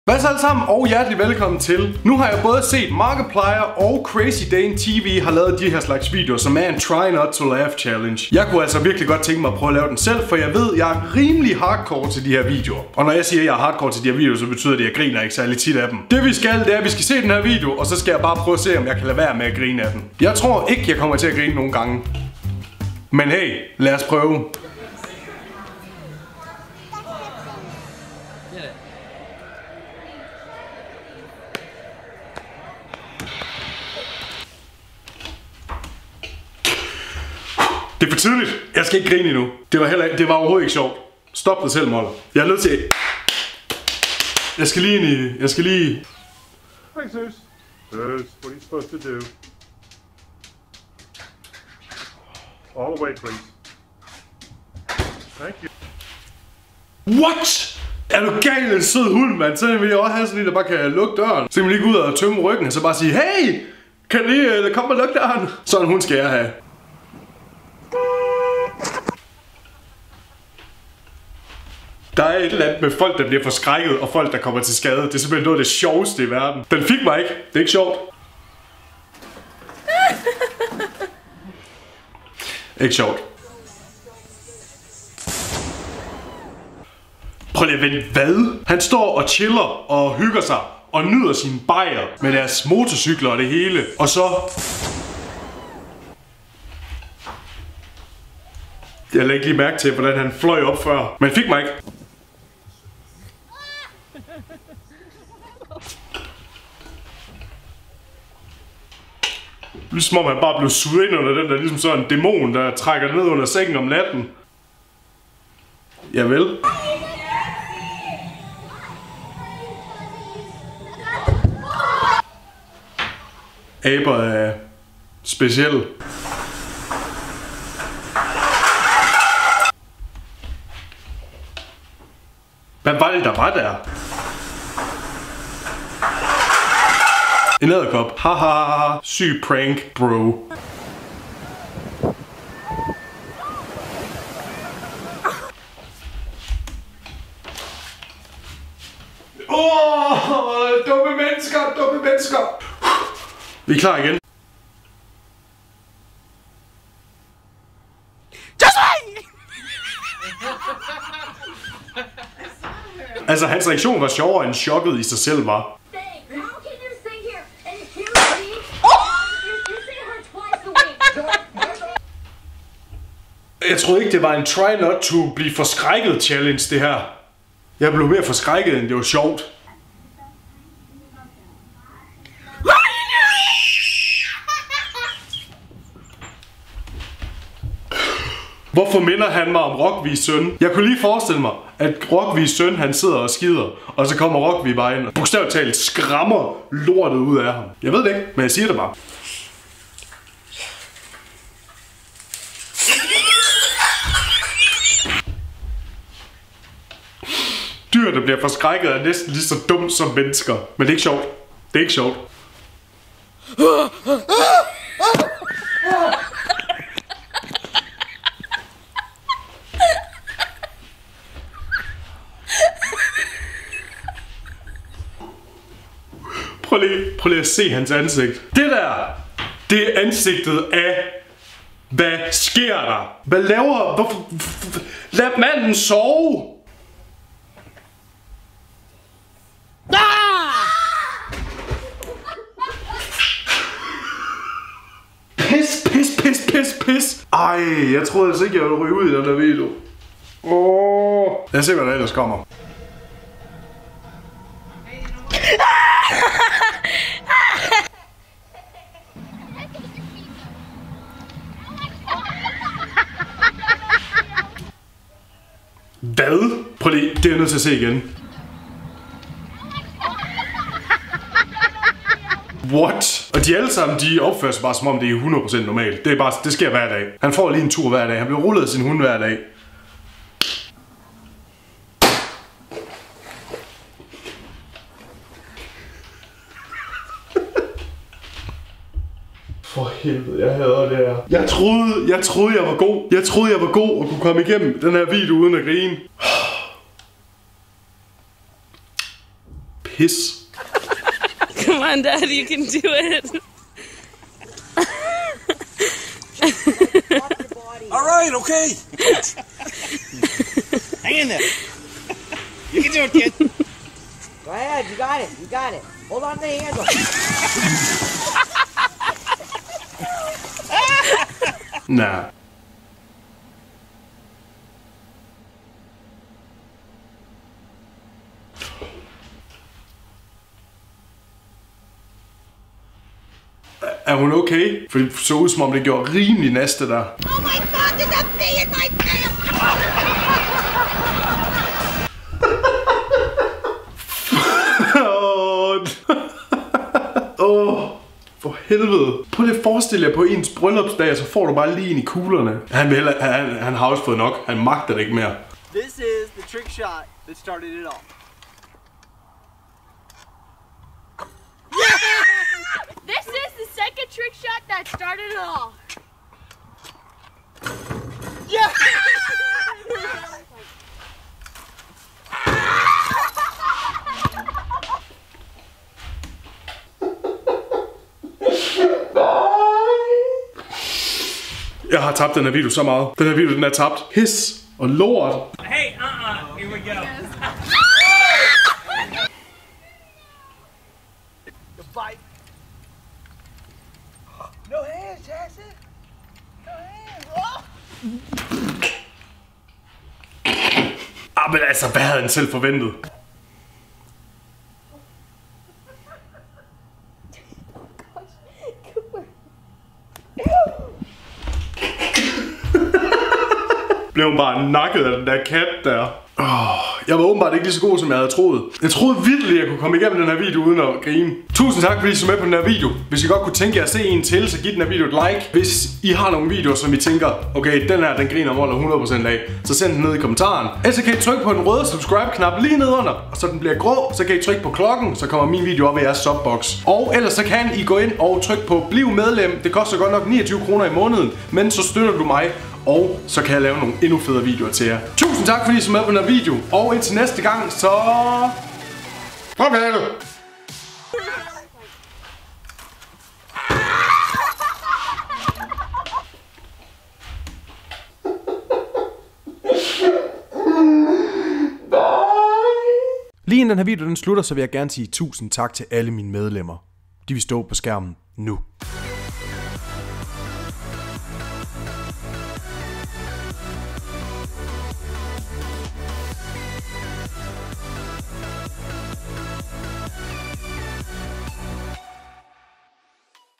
Hvad så alle sammen, og hjertelig velkommen til. Nu har jeg både set Markiplier og Crazy Dane TV har lavet de her slags videoer, som er en Try Not To Laugh Challenge. Jeg kunne altså virkelig godt tænke mig at prøve at lave den selv, for jeg ved, jeg er rimelig hardcore til de her videoer. Og når jeg siger, at jeg er hardcore til de her videoer, så betyder det, at jeg griner ikke særlig tit af dem. Det vi skal, det er, at vi skal se den her video, og så skal jeg bare prøve at se, om jeg kan lade være med at grine af den. Jeg tror ikke, jeg kommer til at grine nogle gange. Men hey, lad os prøve. Det er for tidligt. Jeg skal ikke grine endnu. Det var overhovedet ikke sjovt. Stop dig selv, Moller. Jeg er nødt til... Jeg skal lige ind i... Thanks, Zeus. Zeus, what are you supposed to do? All the way, please. Thank you. What? Er du gal, en sød hund, mand? Så vil jeg også have sådan en, der bare kan lukke døren. Så kan man lige gå ud og tømme ryggen, og så bare sige, hey! Kan du lige komme og lukke døren? Sådan en hund skal jeg have. Der er et eller andet med folk, der bliver forskrækket, og folk, der kommer til skade. Det er simpelthen noget af det sjoveste i verden. Den fik mig ikke. Det er ikke sjovt. Ikke sjovt. Prøv lige at vente, hvad? Han står og chiller og hygger sig og nyder sine bajer med deres motorcykler og det hele. Og så... Jeg lagde ikke lige mærke til, hvordan han fløj op før. Men fik mig ikke. Ligesom om han bare blev suget ind under den der, ligesom sådan en dæmon, der trækker ned under sengen om natten. Javel. Aber er specielle. Hvad var det, der var der? En edderkop. Haha, syg prank, bro. Dumme mennesker, dumme mennesker. Vi er klar igen. Altså, hans reaktion var sjovere end chokket i sig selv var. Jeg troede ikke, det var en try not to blive forskrækket challenge, det her. Jeg blev mere forskrækket, end det var sjovt. Hvorfor minder han mig om Rockvis søn? Jeg kunne lige forestille mig, at Rockvis søn han sidder og skider, og så kommer Rockvis bare ind og bogstaveligt talt skræmmer lortet ud af ham. Jeg ved det ikke, men jeg siger det bare. Dyr, der bliver forskrækket, er næsten lige så dumt som mennesker. Men det er ikke sjovt. Det er ikke sjovt. Prøv lige at se hans ansigt. Det der, det er ansigtet af... Hvad sker der? Hvad laver... Hvorfor... Lad manden sove! Pis. Ej, jeg troede altså ikke, jeg ville ryge ud i den der video. Lad os se, hvad der ellers kommer. Hvad? Prøv lige, det er jeg nødt til at se igen. What? Og de alle sammen, de opfører sig bare som om det er 100% normalt. Det er bare, det sker hver dag. Han får lige en tur hver dag. Han bliver rullet af sin hund hver dag. For helvede, jeg hader det her. Jeg troede, jeg var god. Jeg troede, jeg var god og kunne komme igennem den her video uden at grine. pis. Come on, Dad, you can do it. All right, okay. Hang in there. You can do it, kid. Go ahead, you got it, you got it. Hold on to the handle. Nah. Er hun okay? For det så ud som om det gjorde rimelig næste der. Oh my god, there's a bee in my pants! For helvede. Prøv lige at forestille jer på ens bryllupsdag, så får du bare lige ind i kuglerne. Han har også fået nok. Han magter det ikke mere. This is the trick shot that started it all. This is the second trick shot that started it all. Yeah! Jeg har tabt den her video så meget. Den her video, den er tabt. His og lort. Hey, here we go. The fight. No hands, Jackson. No hands. Oh. Men altså, hvad havde han selv forventet? Blev hun bare nakket af den der kat der. Jeg var åbenbart ikke lige så god, som jeg havde troet. Jeg troede virkelig, at jeg kunne komme igennem den her video uden at grine. Tusind tak, fordi I så med på den her video. Hvis I godt kunne tænke jer at se en til, så giv den her video et like. Hvis I har nogle videoer, som I tænker, okay, den her, den griner Moller 100% af, så send den ned i kommentaren. Ellers så kan I trykke på den røde subscribe-knap lige nedenunder, og så den bliver grå, så kan I trykke på klokken, så kommer min video op i jeres subbox. Og ellers så kan I gå ind og trykke på bliv medlem. Det koster godt nok 29 kroner i måneden, men så støtter du mig. Og så kan jeg lave nogle endnu federe videoer til jer. Tusind tak fordi I så med på den her video. Og indtil næste gang, så... farvel! Lige inden den her video den slutter, så vil jeg gerne sige tusind tak til alle mine medlemmer. De vil stå på skærmen nu.